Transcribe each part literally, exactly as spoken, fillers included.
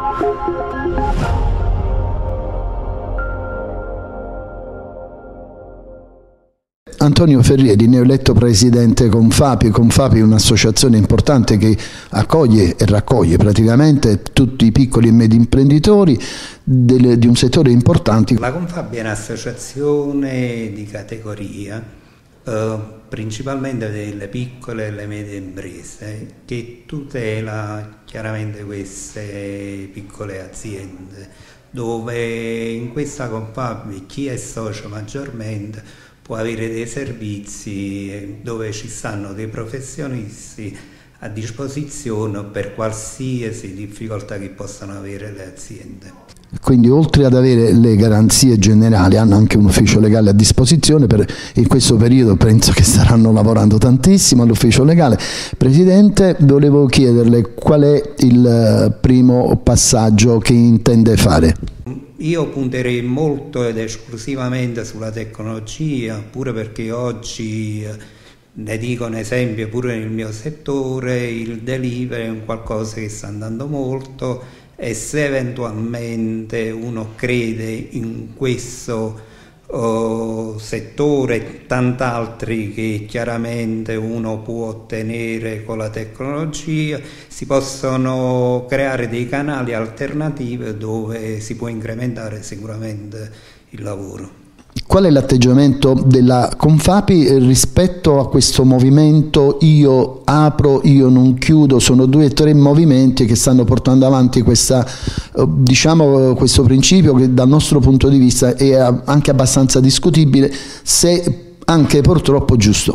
Antonio Ferrieri, neoeletto presidente Confapi. Confapi è un'associazione importante che accoglie e raccoglie praticamente tutti i piccoli e medi imprenditori del, di un settore importante. La Confapi è un'associazione di categoria, eh, principalmente delle piccole e le medie imprese, che tutela chiaramente queste piccole aziende, dove in questa Confapi chi è socio maggiormente può avere dei servizi dove ci stanno dei professionisti a disposizione per qualsiasi difficoltà che possano avere le aziende. Quindi oltre ad avere le garanzie generali hanno anche un ufficio legale a disposizione. Per, in questo periodo penso che staranno lavorando tantissimo all'ufficio legale. Presidente, volevo chiederle qual è il primo passaggio che intende fare? Io punterei molto ed esclusivamente sulla tecnologia, pure perché oggi, ne dico un esempio, pure nel mio settore il delivery è un qualcosa che sta andando molto, e se eventualmente uno crede in questo uh, settore e tant'altri che chiaramente uno può ottenere con la tecnologia, si possono creare dei canali alternativi dove si può incrementare sicuramente il lavoro. Qual è l'atteggiamento della Confapi rispetto a questo movimento io apro, io non chiudo? Sono due o tre movimenti che stanno portando avanti questa, diciamo, questo principio che dal nostro punto di vista è anche abbastanza discutibile, se anche purtroppo giusto.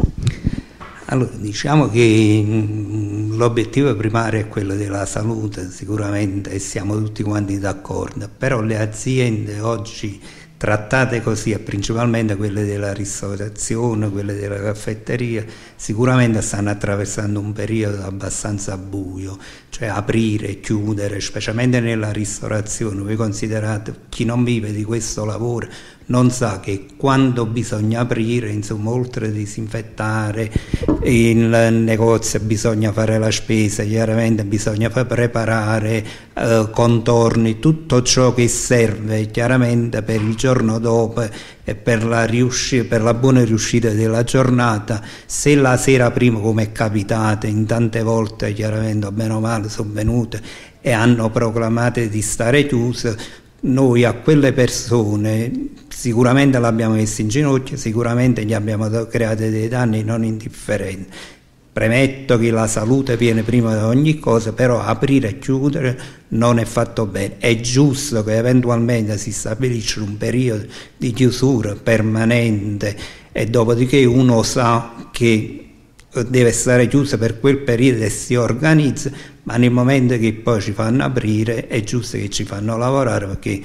Allora, diciamo che l'obiettivo primario è quello della salute, sicuramente, e siamo tutti quanti d'accordo, però le aziende oggi trattate così, e principalmente quelle della ristorazione, quelle della caffetteria, sicuramente stanno attraversando un periodo abbastanza buio, cioè aprire e chiudere, specialmente nella ristorazione. Voi considerate, chi non vive di questo lavoro non sa che quando bisogna aprire, insomma, oltre a disinfettare il negozio bisogna fare la spesa, chiaramente bisogna far preparare eh, contorni, tutto ciò che serve chiaramente per il giorno dopo e per la, per la buona riuscita della giornata. Se la sera prima, come è capitato in tante volte, chiaramente bene o male sono venute e hanno proclamato di stare chiuse, noi a quelle persone sicuramente l'abbiamo messa in ginocchio, sicuramente gli abbiamo creato dei danni non indifferenti. Premetto che la salute viene prima di ogni cosa, però aprire e chiudere non è fatto bene. È giusto che eventualmente si stabilisca un periodo di chiusura permanente e dopodiché uno sa che deve stare chiuso per quel periodo e si organizza, ma nel momento che poi ci fanno aprire è giusto che ci fanno lavorare, perché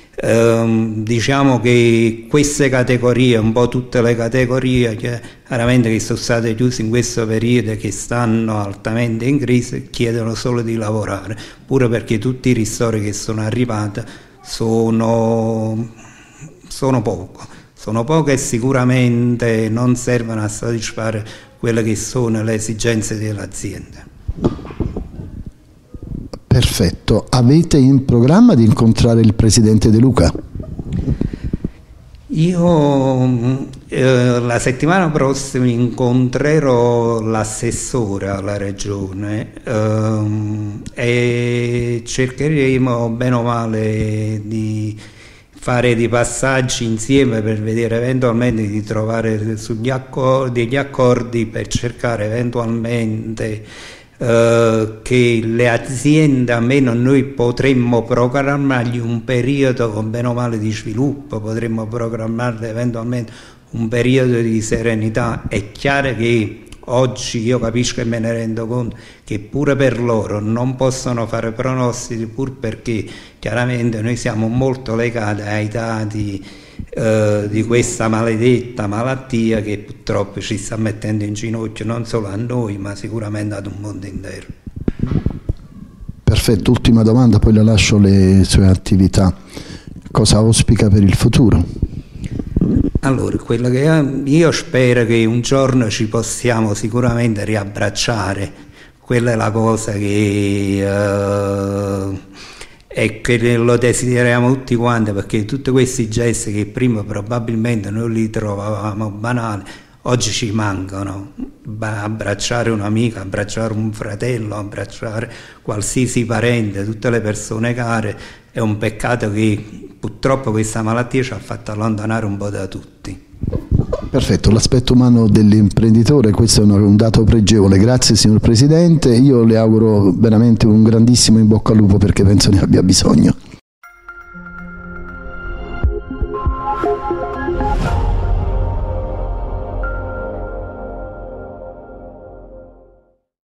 ehm, diciamo che queste categorie, un po' tutte le categorie chiaramente che sono state chiuse in questo periodo e che stanno altamente in crisi, chiedono solo di lavorare, pure perché tutti i ristori che sono arrivati sono, sono poco, sono poco e sicuramente non servono a soddisfare quelle che sono le esigenze dell'azienda. Perfetto. Avete in programma di incontrare il presidente De Luca? Io eh, la settimana prossima incontrerò l'assessore alla regione ehm, e cercheremo bene o male di fare dei passaggi insieme per vedere eventualmente di trovare sugli accordi, degli accordi per cercare eventualmente eh, che le aziende, almeno noi potremmo programmargli un periodo con bene o male di sviluppo, potremmo programmarle eventualmente un periodo di serenità. È chiaro che oggi io capisco e me ne rendo conto che pure per loro non possono fare pronostici, pur perché chiaramente noi siamo molto legati ai dati eh, di questa maledetta malattia che purtroppo ci sta mettendo in ginocchio non solo a noi ma sicuramente ad un mondo intero. Perfetto, ultima domanda, poi le lascio le sue attività. Cosa auspica per il futuro? Allora, quello che io spero che un giorno ci possiamo sicuramente riabbracciare, quella è la cosa che, uh, e che lo desideriamo tutti quanti, perché tutti questi gesti che prima probabilmente noi li trovavamo banali, oggi ci mancano. Abbracciare un'amica, abbracciare un fratello, abbracciare qualsiasi parente, tutte le persone care, è un peccato che purtroppo questa malattia ci ha fatto allontanare un po' da tutti. Perfetto, l'aspetto umano dell'imprenditore, questo è un dato pregevole. Grazie signor Presidente, io le auguro veramente un grandissimo in bocca al lupo perché penso ne abbia bisogno.